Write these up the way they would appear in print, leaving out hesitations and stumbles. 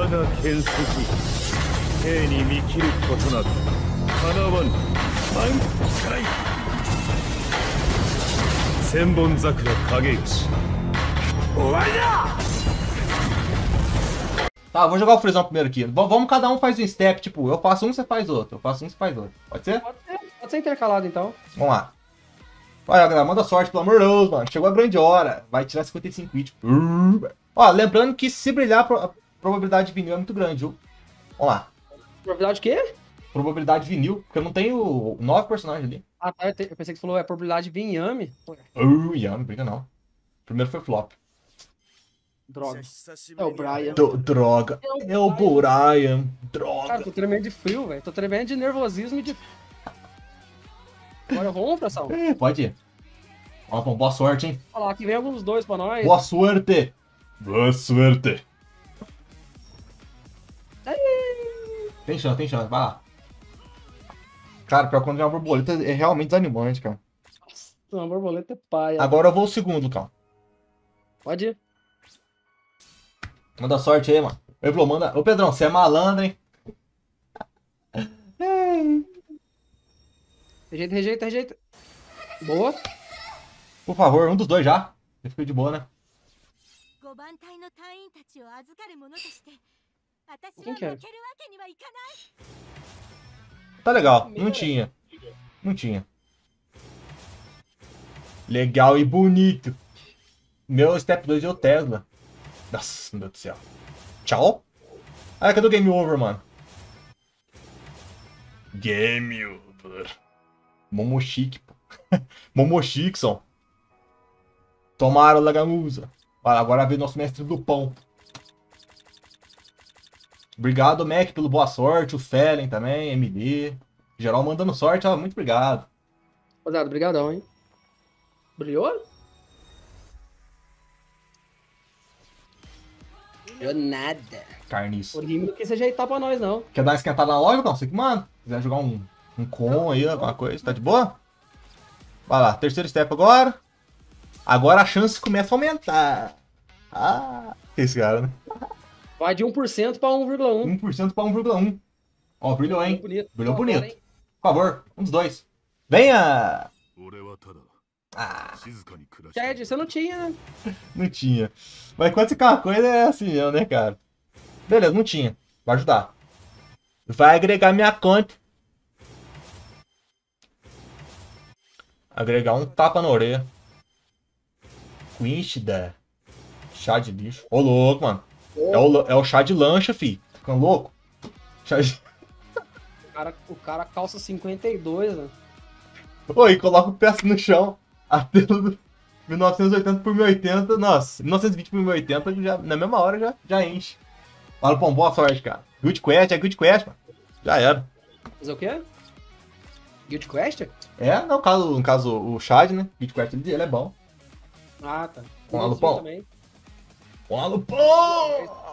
だ剣筋兵に見切ることなど叶わぬ満開千本桜影内終わりだ Tá, vou jogar o Freezão primeiro aqui. Vamos, cada um faz um step, tipo, eu faço um, você faz outro. Eu faço um, você faz outro. Pode ser? Pode ser intercalado, então. Vamos lá. Olha, galera, manda sorte, pelo amor de Deus, mano. Chegou a grande hora. Vai tirar 55 hits. Ó, lembrando que se brilhar, a probabilidade de vinil é muito grande, viu? Vamos lá. Probabilidade de quê? Probabilidade de vinil, porque eu não tenho 9 personagens ali. Ah, tá. Eu pensei que você falou probabilidade de vir Yami. Não briga não. Primeiro foi flop. Droga. É o Brian. Droga. É o Brian. Droga. Cara, tô tremendo de frio, velho. Tô tremendo de nervosismo e de... Agora vamos pra sala. Pode ir. Ó, bom, boa sorte, hein? Olha lá, aqui vem alguns dois pra nós. Boa sorte. Boa sorte. Tem chance, vai lá. Cara, pior que quando vem uma borboleta é realmente desanimante, cara. Nossa, uma borboleta é paia. Agora eu vou o segundo, cara. Pode ir. Manda sorte aí, mano. Ô, Pedrão, você é malandro, hein? Rejeita. Boa. Por favor, um dos dois já. Você fica de boa, né? Quem que é? Tá legal. Não tinha. Legal e bonito. Meu step 2 é o Tesla. Nossa, meu Deus do céu. Tchau. Ah, cadê o Game Over, mano? Game Over. Momochique, pô. Momochiqueson. Tomaram Lagamusa. Agora vem nosso mestre do pão. Obrigado, Mac, pelo boa sorte. O Felen também, MD. Geral mandando sorte, ó. Muito obrigado. Rapaziada, brigadão, hein? Brilhou? Brilhou nada. Carniço. O Rime não quis ajeitar pra nós, não. Quer dar uma esquentada na loja, não? Você que manda. Se quiser jogar um com aí, alguma coisa. Tá de boa? Vai lá, terceiro step agora. Agora a chance começa a aumentar. Ah, esse cara, né? Vai de 1% pra 1,1. 1% pra 1,1. Ó, brilhou, hein? Bonito. Brilhou Ó, bonito. agora, hein? Por favor, um dos dois. Venha! Ah, Chad, você não tinha, né? não tinha. Mas quando você quer uma coisa é assim mesmo, né, cara? Beleza, não tinha. Vai ajudar. Vai agregar minha conta. Agregar um tapa na orelha. Quinchida. Chá de lixo. Ô, louco, mano. É o chá de lancha, fi. Tá ficando louco? Chá de... O cara calça 52, né? Oi, coloca o pé no chão. A tela do 1980 por 1080. Nossa, 1920 por 1080 já, na mesma hora já enche. Fala, pô, boa sorte, cara. Good Quest, é Good Quest, mano. Já era. Fazer o quê? Guild Quest? É, no caso o Chad, né? Good Quest ele é bom. Ah, tá. Vamos lá, Lupão. Também. Vamos lá, Lupão!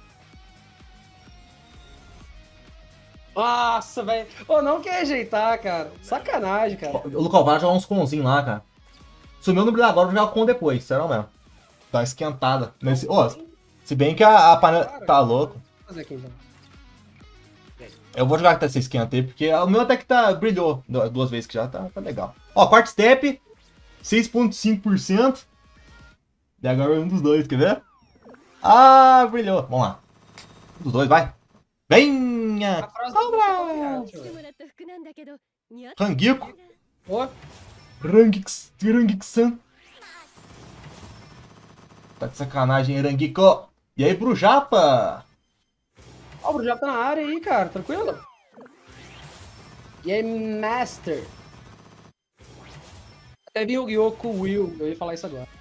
Nossa, velho. Ô, não quer ajeitar, cara. Sacanagem, cara. O Lucão, vai jogar uns conzinhos lá, cara. Sumiu no brilho agora, eu vou jogar com depois, sério mesmo. Dá uma esquentada. Nesse... Ô, se bem que a panela tá louco. Vou fazer aqui, então. Eu vou jogar até você esquenta aí, porque o meu até que tá, brilhou 2 vezes que já tá legal. Ó, quarto step, 6,5%. E agora um dos dois, quer ver? Ah, brilhou. Vamos lá. Um dos dois, vai. Venha! Rangico. Ó, Rangix-san. Tá de sacanagem, Rangico. E aí, Brujapa? ó, o Bruno já tá na área aí, cara. Tranquilo? E aí, Master? Até vi o Yu-Gi-Oh! Com o Will. Eu ia falar isso agora.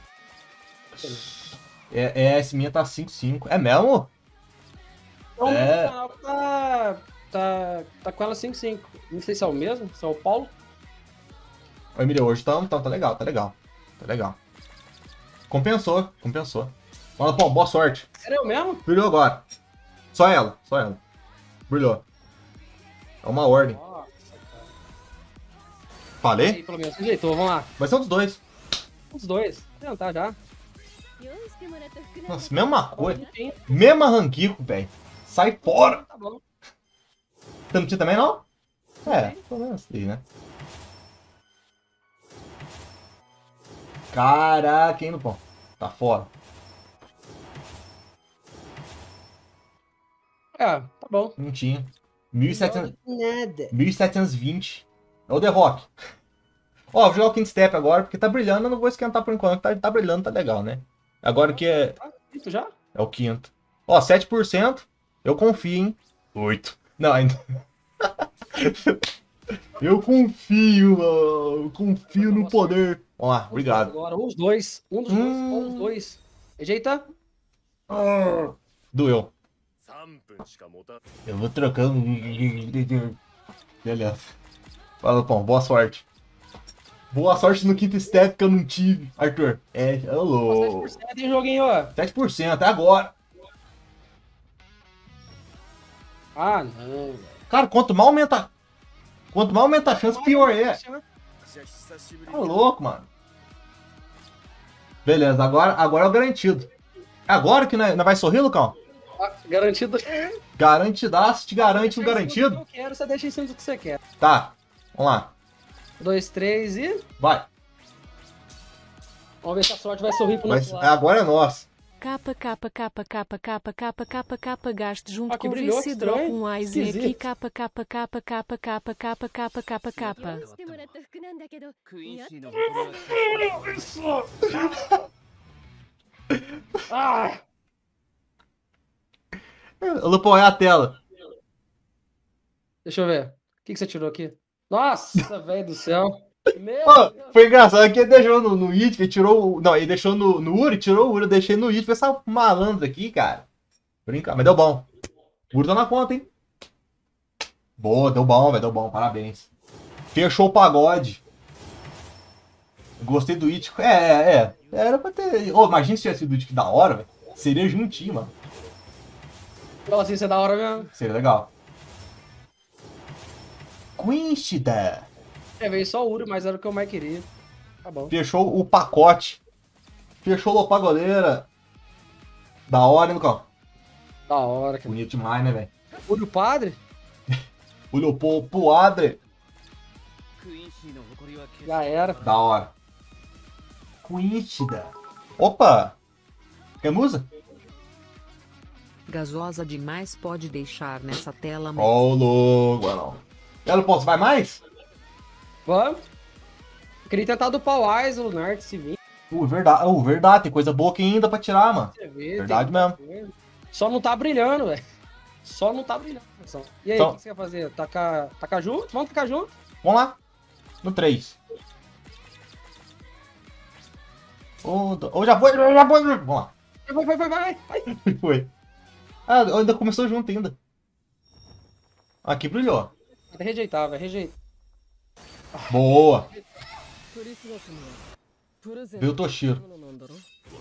Essa minha tá 5,5. É mesmo? Então, É. o canal tá com ela 5-5. Não sei se é o mesmo, se é o Paulo. Oi, Emília, hoje tá legal, tá legal. Tá legal. Compensou. Mano, pô, boa sorte. Era eu mesmo? Brilhou agora. Só ela. Brilhou. É uma ordem. Nossa, cara. Falei? Aí, pelo menos ajeitou, vamos lá. Vai ser um dos dois. Os dois. Vou tentar já. Nossa, mesma coisa. Sim. Mesma Rangico, velho. Sai fora! Tá bom. Você não tinha também, não? É, pelo menos aí, né? Caraca, hein, Lupão? Tá fora. É, tá bom. Não tinha. Melhor 1700, do que nada. 1720. É o The Rock. Ó, vou jogar o Quinto Step agora, porque tá brilhando, eu não vou esquentar por enquanto. Tá brilhando, tá legal, né? Agora que é, Ah, isso já? é o quinto. Ó, 7%. Eu confio, hein? 8. Não, ainda. Eu confio, mano. Eu confio no poder. Ó, obrigado. Agora, os dois. Um dos dois, ou os dois. Rejeita. Doeu. 3分しか持た Eu vou trocando. Beleza. Fala, Pão. Boa sorte. Boa sorte no quinto step que eu não tive, Arthur. É, alô. 7% em joguinho, ó. 7% até agora. Ah, não, velho. Cara, quanto mais aumenta a chance, pior é. じゃ久しぶり Tá louco, mano. Beleza, agora é o garantido. É agora que nós vai sorrir, Lucão? Ah, garantido. Garantidaço, te garante um Deixa em cima do garantido? que eu quero, você deixa em cima do que você quer. Tá, vamos lá. 2, 3 e. Vai. Vamos ver se a sorte vai sorrir pro nosso lado. Agora é nosso. Capa, capa, capa, capa, capa, capa, capa, capa, gaste junto Ah, que com brilhou, VC que Drop estranho. um AIZ aqui, Esquisito. capa, capa, capa, capa, capa, capa, capa, capa, capa. してもらった服なんだけどクイーン似合っシーの誇りは Ah! Lupão, é a tela. Deixa eu ver. O que você tirou aqui? Nossa, velho do céu. Meu Ô, Deus. foi engraçado que ele deixou no It, ele tirou. Não, ele deixou no Uri, tirou o Uri, eu deixei no It. Foi essa malandra aqui, cara. Brincar, mas deu bom. O Uri tá na conta, hein? Boa, deu bom, velho, deu bom, parabéns. Fechou o pagode. Gostei do It. Era pra ter. Ô, imagina se tivesse sido o It, que da hora, velho. Seria juntinho, mano. Nossa, isso é da hora mesmo. Seria legal. Quinchida. É, veio só o Uro, mas era o que eu mais queria. Tá bom. Fechou o pacote. Fechou o pagodeira. Da hora, hein, Lucão? Da hora, cara. Bonito demais, né, velho? Uro padre? O Leopoldo Adre. クイーンシーの誇りは決 Já era. Da hora. Quinchida. Opa! Quer musa? Gasosa demais, pode deixar nessa tela. Ó, o louco, não. Ela posso, vai mais? Vamos. Eu queria tentar do Pau Eyes, o Lunart, se vir. Verdade, tem coisa boa aqui ainda pra tirar, mano. Você vê, Verdade tem- mesmo. Só não tá brilhando, velho. Só não tá brilhando. pessoal. E aí, Só- o que você quer fazer? Tacar junto? Vamos tacar junto? Vamos lá. No 3. Ou já foi. Vamos lá. Vai. Foi. Ah, ainda começou junto ainda. Aqui brilhou. Vai rejeitar, vai rejeitar. Boa. クリスマスにはプレゼン Veio o Toshiro. トなんだろ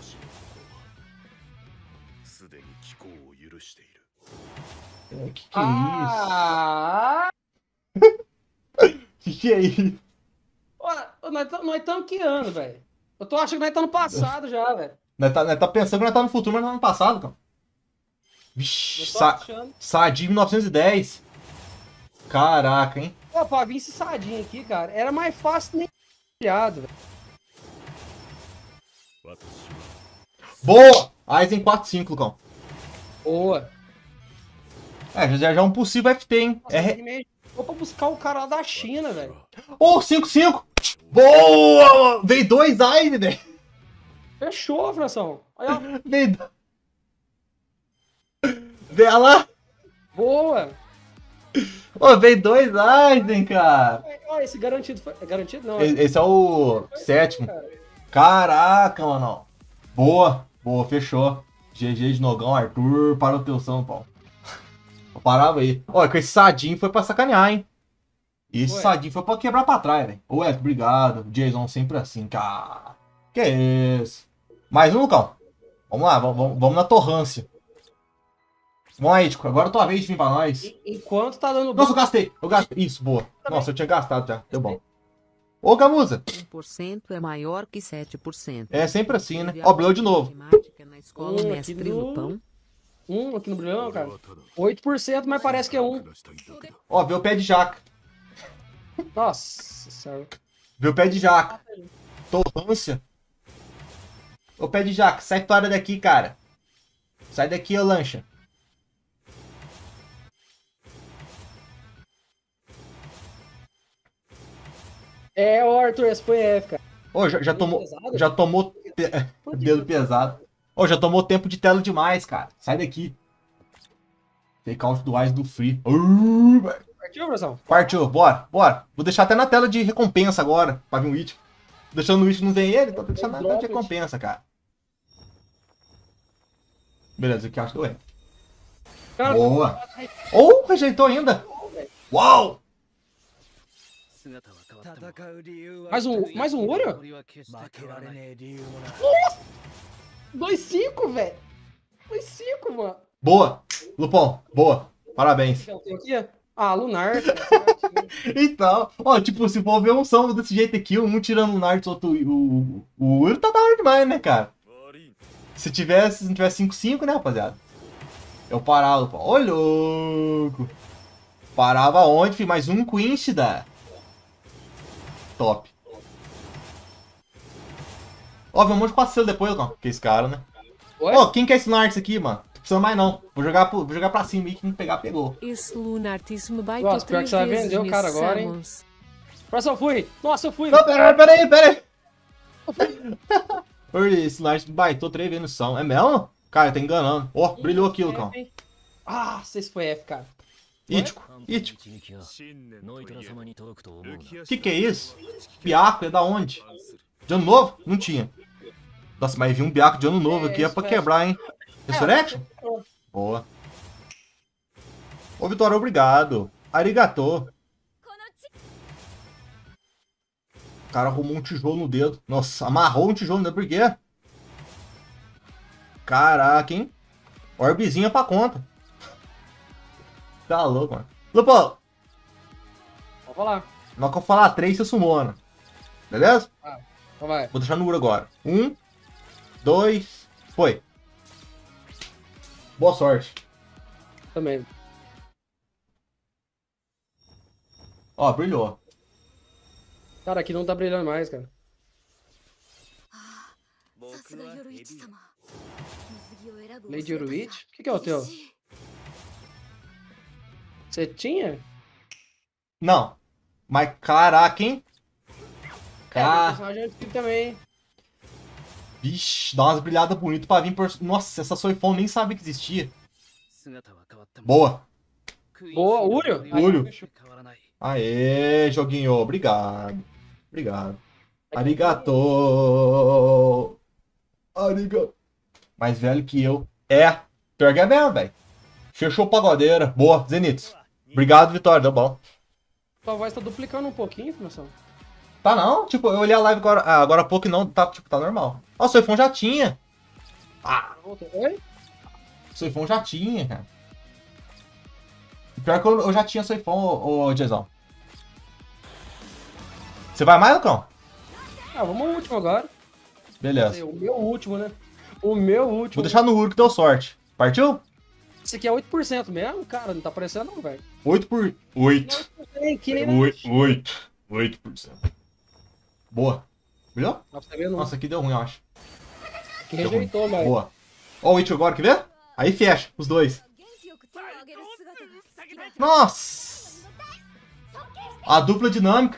すでに気候を許している Que é isso? Ah! Que é isso? Ô, nós estamos que ano, velho? Eu tô achando que nós estamos no passado já, velho. Nós tá pensando que nós tá no futuro, mas não no passado, cara. Vixe, Eu tô achando. Sadia 1910. Caraca, hein? Pô, pra vir esse sadinho aqui, cara, era mais fácil nem olhado, velho. 私は Boa! Aizen 4-5, Lucão. Boa. É, já é um possível FT, hein? Nossa, vou pra buscar o cara lá da China, velho. Ô, 5-5! Boa! Veio 2 Aizen, velho. Fechou, Fração. Olha, ó. Veio... Veio lá. Boa. Ô, veio 2 Aizen, cara. Olha, esse garantido foi. É garantido não? Esse é o 7º. Caraca, mano. Boa, boa, fechou. GG de Nogão, Arthur, para o teu São Paulo. Eu parava aí. Olha, com esse sadinho foi pra sacanear, hein? Esse Ué. sadinho foi pra quebrar pra trás, velho. Ué, obrigado. Jason sempre assim, cara. Que isso? Mais um, Lucão. Vamos lá, vamos na torrância. Vamos aí, Tico. Agora é tua vez de vir pra nós. Enquanto tá dando Nossa, bom. eu gastei. Isso, boa. Nossa, eu tinha gastado já. Deu bom. Ô, Gamuza. 1% é maior que 7%. É sempre assim, né? Ó, brilhou de novo. Matemática na escola Aqui Mestre no- Lupão. Aqui no brilhão, cara. 8%, mas parece que é 1. Ó, vê o pé de jaca. Nossa senhora. Vê o pé de jaca. Torrância. Ô pé de jaca, sai fora daqui, cara. Sai daqui, ô lancha. É, o Arthur, esse foi F, cara. Ô, já tomou. pesado? Já tomou. Dedo pesado. Ô, já tomou tempo de tela demais, cara. Sai daqui. Take out do Ice do Free. Velho. Partiu, Brasão? Partiu, bora, bora. Vou deixar até na tela de recompensa agora, pra vir um Witch. Deixando o Witch não vem ele, tô deixando na tela de recompensa, cara. Beleza, o que eu acho que eu erro. Cara, Boa. Oh, rejeitou ainda. Uau! Mais um ouro? 2,5, velho. 2,5, mano. Boa, Lupão, boa. Parabéns. Tem aqui? Ah, Lunar. Então, ó, tipo, se for ver um som desse jeito aqui, um tirando o Nart, outro o Uro, tá da hora demais, né, cara? Se não tivesse 5-5, né, rapaziada? Eu parava, Lupão. Ô, louco. Parava onde, filho? Mais um Quinch da. Top. Ó, vem um monte de passeio depois, Lupão. Que esse cara, né? Oi? Ó, quem quer esse Nart aqui, mano? Não precisa mais não. Vou jogar pra cima aí, quem pegar, pegou. Esse Lunartis me baitou Nossa, pior que 3 você vai vezes vender o cara nesse agora, hein? Summons. Nossa, eu fui. Nossa, eu fui. Não, peraí. Esse Nart me baitou 3 vezes no som. É mesmo? Cara, tá enganando. Ó, brilhou aquilo, cão. Ah, esse foi F, cara. Ítico. Que Que é isso? Biaco, é da onde? De ano novo? Não tinha. Nossa, mas vi um biaco de ano novo aqui, é pra quebrar, hein? Resurrection? Boa. Ô, Vitória, obrigado. Arigatô. O cara arrumou um tijolo no dedo. Nossa, amarrou um tijolo no dedo, por quê? Caraca, hein? Orbezinha pra conta. Tá louco, mano. Lupão, Vamos falar. na hora que eu falar 3, você sumona. Beleza? Então vai. Vou deixar no muro agora. 1, 2, foi. Boa sorte. Também. Ó, brilhou. Cara, aqui não tá brilhando mais, cara. Lady Uruit? O que é o teu? Você tinha? Não. Mas caraca, hein? Cara, personagem antigo também. Vixe, dá umas brilhadas bonitas pra vir por... Nossa, essa Soifon nem sabia que existia. Boa. Boa, Uro? Uro. Aê, joguinho. Obrigado. Obrigado. Arigato. Arigato. Mais velho que eu. É. Pior que é mesmo, velho. Fechou pagodeira. Boa, Zenitsu. Obrigado, Vitória. Deu bom. Sua voz tá duplicando um pouquinho, informação. Tá não? Tipo, eu olhei a live agora há pouco e não. Tá, tipo, tá normal. Ó, o Soifon já tinha. Ah, Oi? o Soifon já tinha, cara. Pior que eu já tinha Soifon, ô Jezão. Você vai mais, Lucão? Ah, vamos ao último agora. Beleza. O meu último, né? O meu último. Vou deixar no Uro que deu sorte. Partiu? Esse aqui é 8% mesmo, cara. Não tá aparecendo não, velho. 8 por... 8. Que nem 8%. Boa. Viu? Dá pra você ver, não. Nossa, aqui deu ruim, eu acho. Que rejeitou, mas... Boa. Ó o It agora, quer ver? Aí fecha, os dois. Nossa! A dupla dinâmica.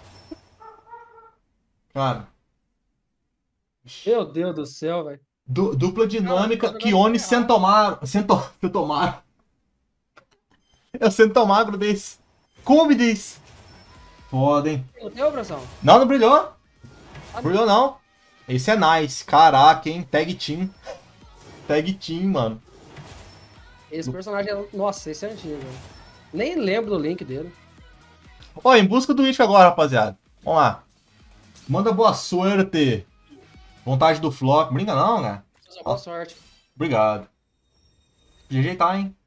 Cara. Meu Deus do céu, velho. Dupla dinâmica, Não, Kione Sentomaro. Sentomaro. É o Sentomagro desse. Como desse? Foda, hein? O teu, Bração? Não, não brilhou. Brilhou não. Esse é nice. Caraca, hein? Tag team. Tag team, mano. Esse personagem é... Nossa, esse é antigo, velho. Nem lembro do link dele. Ó, em busca do Witch agora, rapaziada. Vamos lá. Manda boa sorte. Vontade do flop. Brinca não, né? Só boa sorte. Obrigado. Podia ajeitar, hein?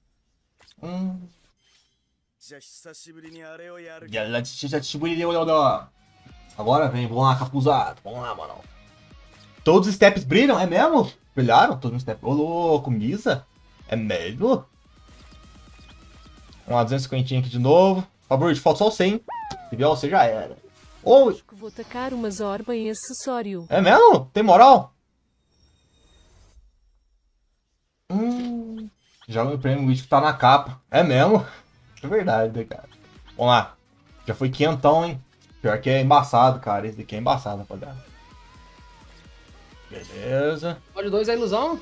Agora vem, vamos lá, capuzado. Vamos lá, mano. Todos os steps brilham? É mesmo? Brilharam? Todos os steps. Ô, louco, Misa? É mesmo? Vamos lá, 250 aqui de novo. Favor, falta só o 100. Se vier você já era. Ou... Acho que vou tacar uma zorba em acessório. É mesmo? Tem moral? Joga o prêmio, o Itch tá na capa. É mesmo? É verdade, né, cara? Vamos lá. Já foi quentão, hein? Pior que é embaçado, cara. Esse daqui é embaçado, rapaziada. Beleza. Pode 2 é ilusão?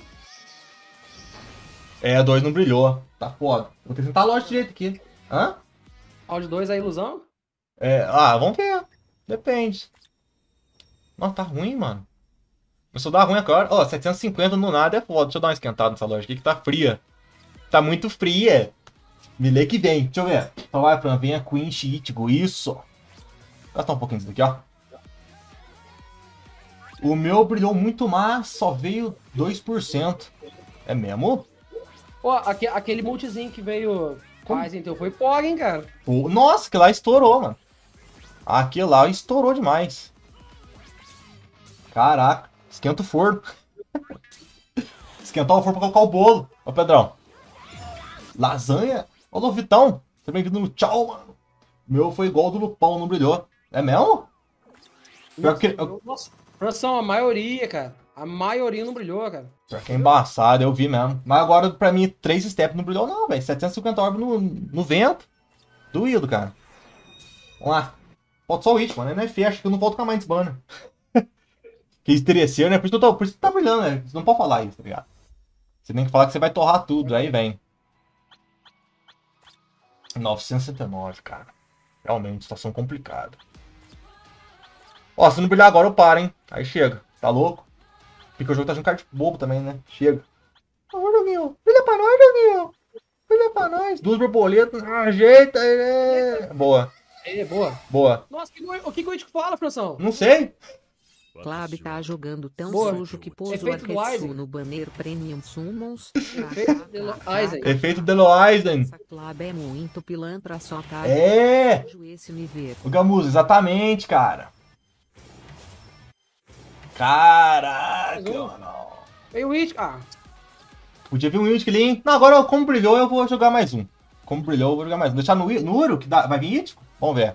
É, 2 não brilhou. Tá foda. Vou ter que tentar a loja direito aqui. Hã? Áudio 2 é ilusão? É, vamos ver. Depende. Nossa, tá ruim, mano. Começou a dar ruim agora. Ó, 750 no nada é foda. Deixa eu dar uma esquentada nessa loja aqui que tá fria. Tá muito fria. Me lê que vem. Deixa eu ver. Então vai, Fran. Vem a Queen Ichigo. Isso. Vou gastar um pouquinho disso daqui, ó. O meu brilhou muito mais. Só veio 2%. É mesmo? Pô, aquele multizinho que veio mais então foi POG, hein, cara? Pô, nossa, que lá estourou, mano. Aquele lá estourou demais. Caraca. Esquenta o forno. Esquentar o forno pra colocar o bolo. Ó, Pedrão. Lasanha? Ô, Vitão. Você bem-vindo no tchau, mano. O meu foi igual ao do Lupão, não brilhou. É mesmo? Pior que, Nossa, produção, a maioria, cara. A maioria não brilhou, cara. pior que é embaçado, eu vi mesmo. Mas agora, pra mim, 3 steps não brilhou não, velho. 750 orbes no vento. Doído, cara. Vamos lá. Falta só o It, mano. Não é fecha, que eu não volto com a Minds Banner. Que estrecer, né? Por isso que tá brilhando, né? Você não pode falar isso, tá ligado? Você tem que falar que você vai torrar tudo, aí vem. 969, cara. Realmente, situação complicada. Ó, se não brilhar agora eu paro, hein? Aí chega. Tá louco? Porque o jogo tá de um card bobo também, né? Chega. Ô, joguinho. Brilha pra nós, joguinho. Brilha pra nós. 2 borboletas. Ajeita aí, né? Boa. É, boa. Boa. Nossa, o que o Itch fala, produção? Não sei. Club tá jogando tão Boa. sujo que pôs o Efeito do Arketsu Aizen. no banner Premium Summons. Efeito do Aizen. Efeito Deloizen. Essa club é muito pilantra, só tá É. esse nível. O Gamuso, exatamente, cara. Caraca, mano. Veio o Itch. Ah, Podia vir um It ali, hein? Não, agora como brilhou eu vou jogar mais um. Como brilhou eu vou jogar mais um. Deixar no Uro, que dá, vai vir It? Vamos ver.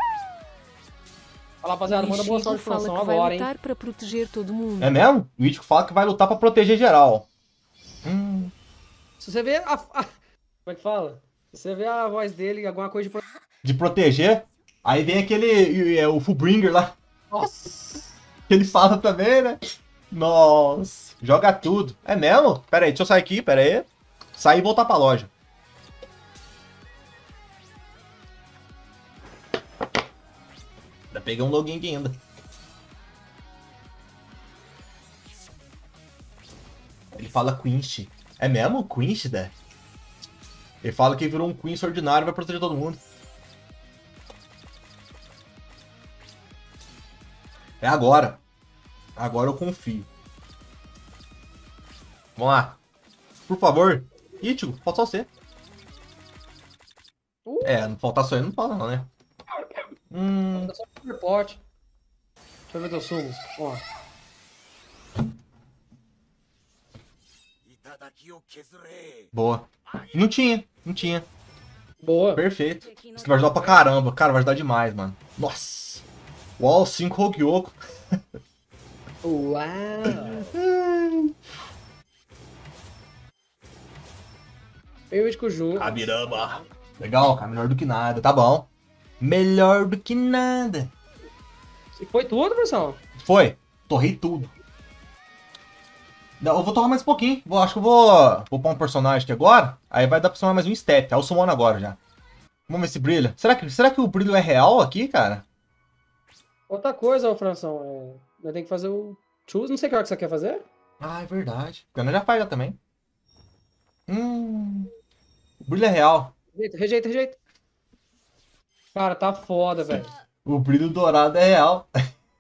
fala, rapaziada, manda boa sorte pro fala produção que vai agora, hein? lutar para proteger todo mundo. É mesmo? O It fala que vai lutar pra proteger geral. Se você vê como é que fala? Se você vê a voz dele, alguma coisa de... De proteger. Aí vem aquele, o Fullbringer lá. Nossa! Que ele fala também, né? Nossa. Joga tudo. É mesmo? Pera aí, deixa eu sair aqui, pera aí. Sair e voltar pra loja. Ainda peguei um login aqui ainda. Ele fala Quinch. É mesmo? Quinch, né? Ele fala que virou um Quinch ordinário e vai proteger todo mundo. É agora. Agora eu confio. Vamos lá. Por favor. Ichigo, falta só você. É, não faltar só ele não fala não, né? Dá só um reporte. Deixa eu ver teus sumos. Ó. Boa. Não tinha. Boa. Perfeito. Isso que vai ajudar pra caramba. Cara, vai ajudar demais, mano. Nossa. Uau, 5 Hogyoku. Uau. Veio o Itch com o Jun. Abirama. Legal, cara. Melhor do que nada. Tá bom. Melhor do que nada. E foi tudo, produção? Foi. Torrei tudo. Não, eu vou torrar mais um pouquinho. Acho que eu vou pôr um personagem aqui agora. Aí vai dar pra somar mais um step. Aí eu sumono agora já. Vamos ver se brilha. Será que o brilho é real aqui, cara? Outra coisa, ô Franção. Nós tem que fazer o choose. Não sei que hora que você quer fazer. Ah, é verdade. O Gana já faz já também. O brilho é real. Rejeita. Cara, tá foda, velho. O brilho dourado é real.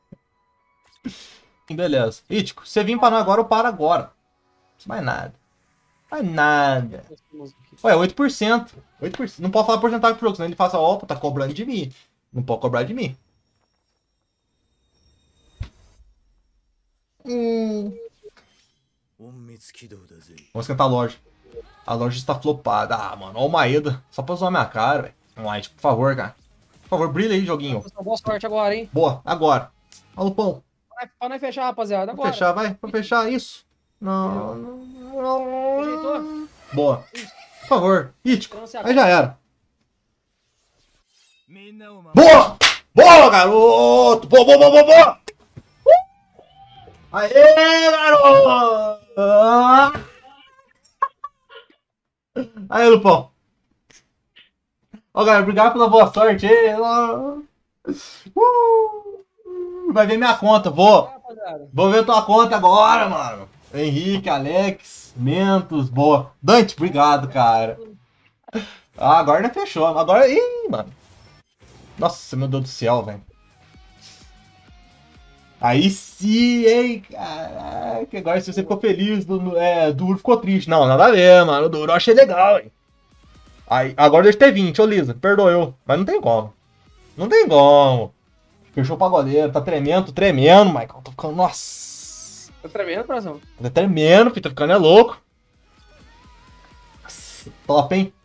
Beleza. Ítico, você vir pra nós agora, eu paro agora. Não mais nada. Mais nada. Ué, 8%. 8%. Não pode falar porcentagem pro jogo, senão ele fala, opa, tá cobrando de mim. Não pode cobrar de mim. Vamos esquentar a loja. A loja está flopada. Ah, mano, ó o Maeda. Só pra zoar minha cara, velho. White, por favor, cara. Por favor, brilha aí, joguinho. Boa sorte agora, hein? Boa, agora. Ó, Lupão. Pra nós fechar, rapaziada. Vamos Agora. fechar, vai. Vamos fechar isso. Não, não. Ajeitou? Boa. Por favor. Ítico. Então, Aí já era. みんなを守る Boa! Boa, garoto! Boa, boa, boa, boa, boa! Aê, garoto! Aí, Lupão. Ó, galera, obrigado pela boa sorte aí. Vai ver minha conta, vou ver tua conta agora, mano. Henrique, Alex, Mentos, boa. Dante, obrigado, cara. Ah, agora não fechou. Agora, ih, mano. Nossa, meu Deus do céu, velho. Aí sim, hein, caraca. Agora se você ficou feliz, Duro ficou triste. Não, nada a ver, mano. O Duro eu achei legal, hein. Aí, agora deixa eu ter 20, ô Lisa. Perdoa eu. Mas não tem como. Não tem como. Fechou pra goleiro. Tá tremendo, tô tremendo, Michael. Tô ficando. Nossa. Tá tremendo, coração? Tá tremendo, filho. Tô ficando louco. Nossa, top, hein?